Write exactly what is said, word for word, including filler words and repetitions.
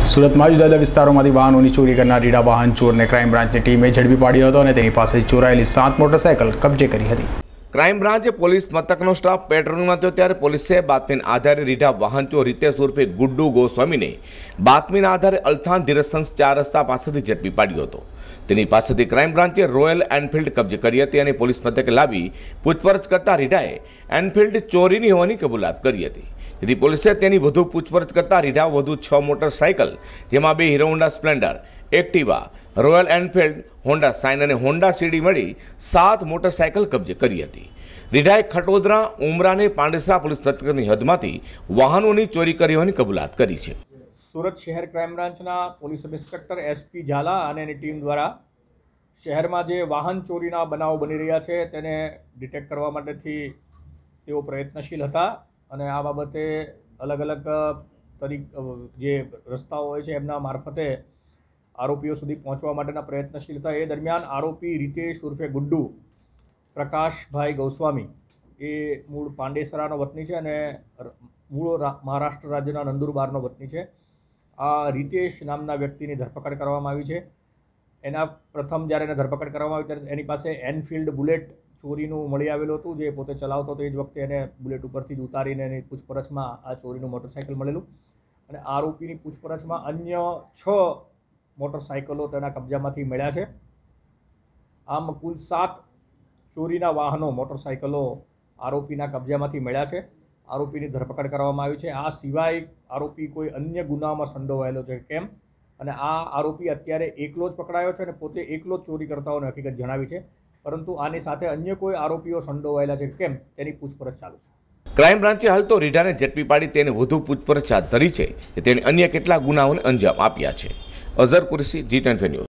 સુરતમાં જુદા જુદા વિસ્તારોમાંથી વાહનોની ચોરી કરનાર રીડા વાહન ચોરને ક્રાઇમ બ્રાન્ચની ટીમે ઝડપી પાડ્યો હતો અને તેની પાસે ચોરાયેલી સાત મોટરસાયકલ કબજે કરી હતી। ક્રાઇમ બ્રાન્ચે પોલીસ મથકનો સ્ટાફ પેટ્રોલિંગમાં હતો ત્યારે પોલીસે બાતમીના આધારે રીઢા વાહન ચોર રીતેશ ઉર્ફે ગુડ્ડુ ગોસ્વામીને બાતમીના આધારે અલથાણ ધીરસન્સ ચાર રસ્તા પાસેથી ઝડપી પાડ્યો હતો। તેની પાસેથી ક્રાઇમ બ્રાન્ચે રોયલ એનફિલ્ડ કબજે કરી હતી અને પોલીસ મથકે લાવી પૂછપરછ કરતા રીઢાએ એનફિલ્ડ ચોરીની હોવાની કબૂલાત કરી હતી। જેથી પોલીસે તેની વધુ પૂછપરછ કરતા રીઢા વધુ છ મોટરસાયકલ જેમાં બે Hero Honda Splendor, Activa, Royal Enfield, Honda Shine અને હોન્ડા સીડી મળી સાત મોટરસાયકલ કબજે કરી હતી। રીઢાએ ખટોદરા, ઉમરાને પાંડેસરા પોલીસ મથકની હદમાંથી વાહનોની ચોરી કરી હોવાની કબૂલાત કરી છે। સુરત શહેર ક્રાઇમ બ્રાન્ચના police sub inspector SP Jhala અને એની ટીમ દ્વારા શહેરમાં જે વાહન ચોરીના બનાવો બની રહ્યા છે તેને ડિટેક્ટ કરવા માટેથી તેઓ પ્રયત્નશીલ હતા અને આ બાબતે અલગ અલગ તરીક જે રસ્તાઓ હોય છે એમના મારફતે આરોપીઓ સુધી પહોંચવા માટેના પ્રયત્નશીલ હતા। એ દરમિયાન આરોપી રીતેશ ઉર્ફે ગુડ્ડુ પ્રકાશભાઈ ગોસ્વામી એ મૂળ પાંડેસરાનો વતની છે અને મૂળ મહારાષ્ટ્ર રાજ્યના નંદુરબારનો વતની છે। આ રીતેશ નામના વ્યક્તિની ધરપકડ કરવામાં આવી છે। એના પ્રથમ જ્યારે એને ધરપકડ કરવામાં આવી ત્યારે એની પાસે એનફિલ્ડ બુલેટ ચોરીનું મળી આવેલું હતું જે પોતે ચલાવતો હતો। એ જ વખતે એને બુલેટ ઉપરથી જ ઉતારીને એની પૂછપરછમાં આ ચોરીનું મોટરસાઇકલ મળેલું અને આરોપીની પૂછપરછમાં અન્ય છ મોટરસાઇકલો તેના કબજામાંથી મળ્યા છે। આમ કુલ સાત ચોરીના વાહનો મોટરસાઇકલો આરોપીના કબજામાંથી મળ્યા છે। આરોપીની ધરપકડ કરવામાં આવી છે। આ સિવાય આરોપી કોઈ અન્ય ગુનામાં સંડોવાયેલો છે કેમ અને આ આરોપી અત્યારે એકલો જ પકડાયો છે અને પોતે એકલો જ ચોરી કરતા હોવાની હકીકત જણાવી છે, પરંતુ આની સાથે અન્ય કોઈ આરોપીઓ સંડોવાયેલા છે કેમ તેની પૂછપરછ ચાલુ છે। ક્રાઇમ બ્રાન્ચે હાલ તો રીઢાને ઝડપી પાડી તેને વધુ પૂછપરછ હાથ ધરી છે કે તેને અન્ય કેટલા ગુનાઓને અંજામ આપ્યા છે। Azar Qureshi, G ten news.